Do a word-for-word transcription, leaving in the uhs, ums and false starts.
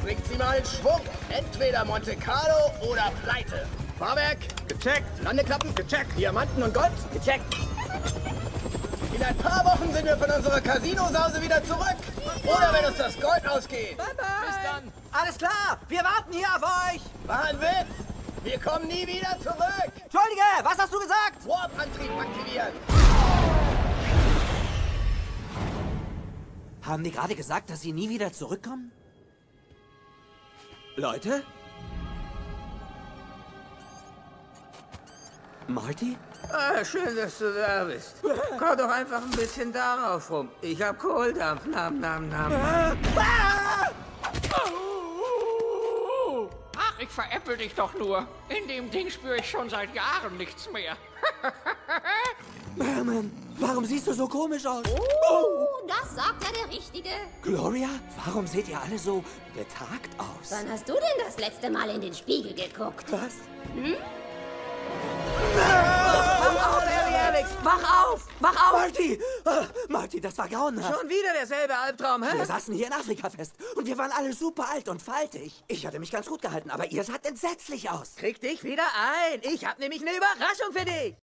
bringt sie mal in Schwung. Entweder Monte Carlo oder Pleite. Fahrwerk, gecheckt. Landeklappen, gecheckt. Diamanten und Gold, gecheckt. In ein paar Wochen sind wir von unserer Casino-Sause wieder zurück. Oder wenn uns das Gold ausgeht. Bye, bye. Bis dann. Alles klar, wir warten hier auf euch. War ein Witz. Wir kommen nie wieder zurück. Entschuldige, was hast du gesagt? Warp-Antrieb aktivieren. Haben die gerade gesagt, dass sie nie wieder zurückkommen? Leute? Marty? Ah, schön, dass du da bist. Komm doch einfach ein bisschen darauf rum. Ich hab Kohldampf. Nam, nam, nam. Ach, ich veräpple dich doch nur. In dem Ding spüre ich schon seit Jahren nichts mehr. Merman, warum siehst du so komisch aus? Oh, das sagt ja der Richtige. Gloria, warum seht ihr alle so betagt aus? Wann hast du denn das letzte Mal in den Spiegel geguckt? Was? Hm? Mach auf, Harry Alex! Mach auf! Mach auf! Marty! Ah, Marty, das war grauenhaft. Schon wieder derselbe Albtraum, hä? Wir saßen hier in Afrika fest und wir waren alle super alt und faltig. Ich hatte mich ganz gut gehalten, aber ihr saht entsetzlich aus. Krieg dich wieder ein. Ich hab nämlich eine Überraschung für dich.